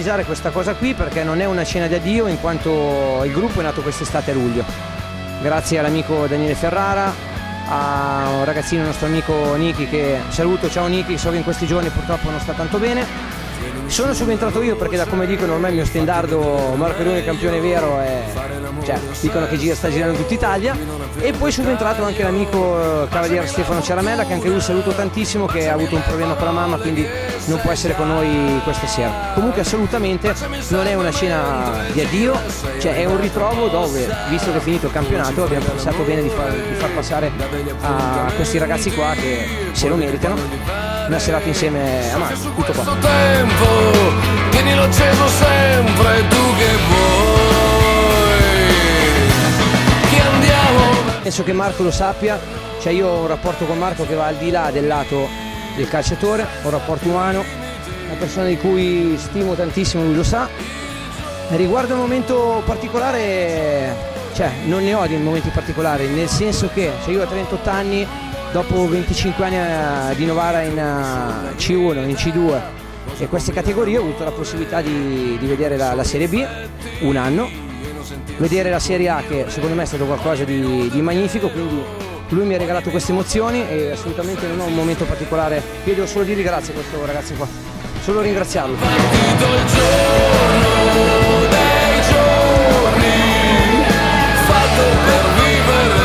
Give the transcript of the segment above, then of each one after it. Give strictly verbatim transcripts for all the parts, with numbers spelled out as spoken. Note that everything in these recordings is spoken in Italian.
precisare questa cosa qui perché non è una cena di addio, in quanto il gruppo è nato quest'estate a luglio. Grazie all'amico Daniele Ferrara, a un ragazzino, il nostro amico Niki, che saluto, ciao Niki, so che in questi giorni purtroppo non sta tanto bene. Sono subentrato io perché, da come dicono ormai il mio stendardo, Marco Leone campione vero, è, cioè, dicono che gira, sta girando in tutta Italia. E poi è subentrato anche l'amico cavaliere Stefano Ciaramella, che anche lui saluto tantissimo, che ha avuto un problema con la mamma, quindi non può essere con noi questa sera. Comunque assolutamente non è una cena di addio, cioè è un ritrovo dove, visto che è finito il campionato, abbiamo pensato bene di far, di far passare a questi ragazzi qua, che se lo meritano, una serata insieme a Marco. Tutto qua. Tienilo acceso sempre, tu che vuoi, che andiamo. Penso che Marco lo sappia, cioè io ho un rapporto con Marco che va al di là del lato del calciatore, ho un rapporto umano, una persona di cui stimo tantissimo, lui lo sa. E riguardo un momento particolare, cioè non ne ho di momenti particolari, nel senso che cioè io ho trentotto anni, dopo venticinque anni di Novara in C uno, in C due e queste categorie, ho avuto la possibilità di, di vedere la, la Serie B un anno, vedere la Serie A, che secondo me è stato qualcosa di, di magnifico, quindi lui mi ha regalato queste emozioni e assolutamente non ho un momento particolare. Io devo solo dirgli grazie a questo ragazzo qua, solo ringraziarlo. Partito il giorno dei giorni, fatto per vivere.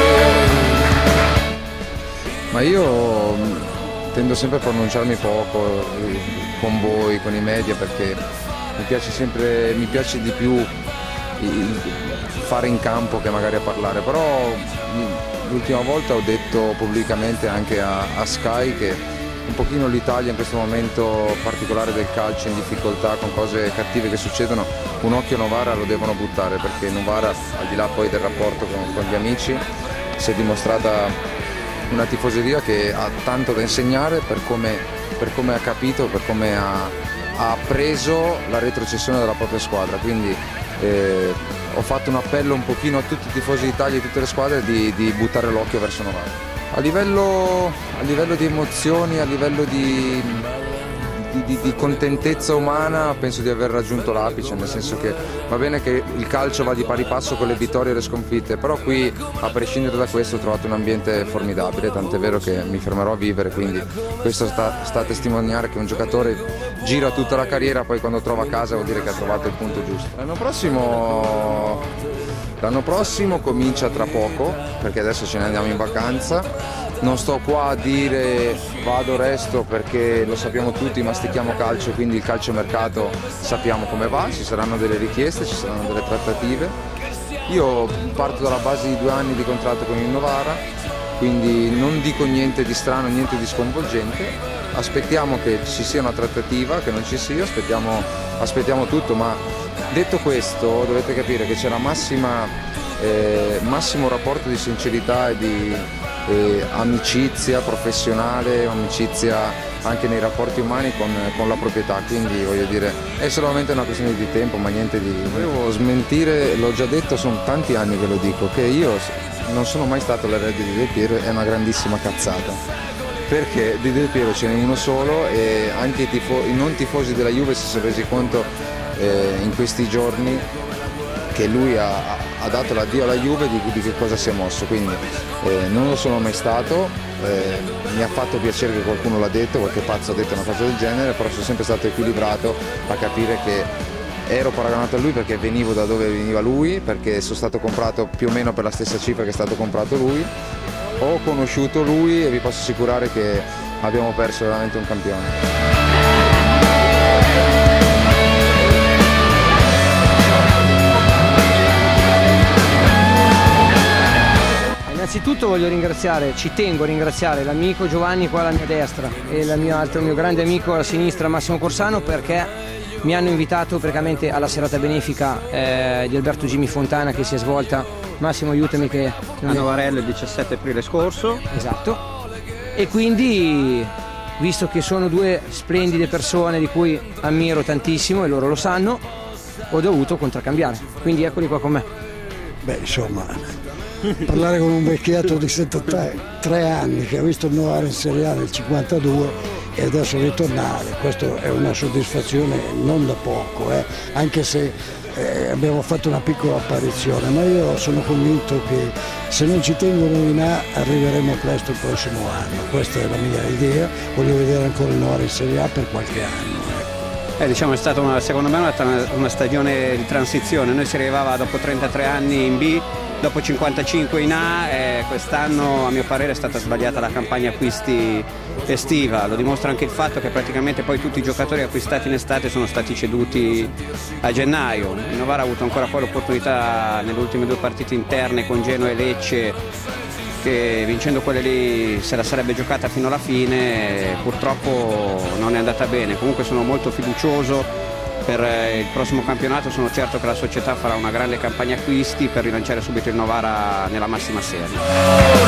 Ma io tendo sempre a pronunciarmi poco con voi, con i media, perché mi piace sempre, mi piace di più fare in campo che magari a parlare, però l'ultima volta ho detto pubblicamente anche a, a Sky che un pochino l'Italia in questo momento particolare del calcio, in difficoltà con cose cattive che succedono, un occhio a Novara lo devono buttare, perché Novara, al di là poi del rapporto con, con gli amici, si è dimostrata una tifoseria che ha tanto da insegnare per come, per come ha capito, per come ha, ha appreso la retrocessione della propria squadra. Quindi eh, ho fatto un appello un pochino a tutti i tifosi d'Italia e tutte le squadre di, di buttare l'occhio verso Novara. A livello, a livello di emozioni, a livello di, di, di, di contentezza umana, penso di aver raggiunto l'apice, nel senso che va bene che il calcio va di pari passo con le vittorie e le sconfitte, però qui, a prescindere da questo, ho trovato un ambiente formidabile, tant'è vero che mi fermerò a vivere, quindi questo sta, sta a testimoniare che un giocatore gira tutta la carriera, poi quando trova casa vuol dire che ha trovato il punto giusto. L'anno prossimo, l'anno prossimo comincia tra poco, perché adesso ce ne andiamo in vacanza. Non sto qua a dire vado, resto, perché lo sappiamo tutti, mastichiamo calcio, quindi il calciomercato sappiamo come va, ci saranno delle richieste, ci saranno delle trattative. Io parto dalla base di due anni di contratto con il Novara, quindi non dico niente di strano, niente di sconvolgente. Aspettiamo che ci sia una trattativa, che non ci sia, aspettiamo, aspettiamo tutto, ma detto questo dovete capire che c'è la massima, eh, massimo rapporto di sincerità e di E amicizia professionale, amicizia anche nei rapporti umani con, con la proprietà, quindi voglio dire è solamente una questione di tempo, ma niente di... Volevo smentire, l'ho già detto, sono tanti anni che lo dico, che io non sono mai stato l'erede di Del Piero, è una grandissima cazzata, perché di Del Piero ce n'è uno solo e anche i, tifo i non tifosi della Juve si sono resi conto eh, in questi giorni che lui ha, ha dato l'addio alla Juve, di, di che cosa si è mosso, quindi eh, non lo sono mai stato, eh, mi ha fatto piacere che qualcuno l'ha detto, qualche pazzo ha detto una cosa del genere, però sono sempre stato equilibrato a capire che ero paragonato a lui perché venivo da dove veniva lui, perché sono stato comprato più o meno per la stessa cifra che è stato comprato lui, ho conosciuto lui e vi posso assicurare che abbiamo perso veramente un campione. Innanzitutto voglio ringraziare, ci tengo a ringraziare l'amico Giovanni qua alla mia destra e il mio altro mio grande amico alla sinistra, Massimo Corsano, perché mi hanno invitato praticamente alla serata benefica eh, di Alberto Jimmy Fontana che si è svolta. Massimo, aiutami, che a Novarello il diciassette aprile scorso. Esatto. E quindi, visto che sono due splendide persone di cui ammiro tantissimo e loro lo sanno, ho dovuto contraccambiare, quindi eccoli qua con me. Beh, insomma, parlare con un vecchietto di settantatré anni che ha visto il Novara in Serie A nel cinquantadue e adesso ritornare, questa è una soddisfazione non da poco, eh? Anche se eh, abbiamo fatto una piccola apparizione, ma io sono convinto che se non ci tengono in A arriveremo presto il prossimo anno, questa è la mia idea, voglio vedere ancora il Novara in Serie A per qualche anno. Eh, diciamo è stata una, secondo me una, una stagione di transizione, noi si arrivava dopo trentatré anni in B, dopo cinquantacinque in A e quest'anno a mio parere è stata sbagliata la campagna acquisti estiva, lo dimostra anche il fatto che praticamente poi tutti i giocatori acquistati in estate sono stati ceduti a gennaio. Il Novara ha avuto ancora poi l'opportunità nelle ultime due partite interne con Genoa e Lecce, che vincendo quelle lì se la sarebbe giocata fino alla fine, purtroppo non è andata bene. Comunque sono molto fiducioso per il prossimo campionato, sono certo che la società farà una grande campagna acquisti per rilanciare subito il Novara nella massima serie.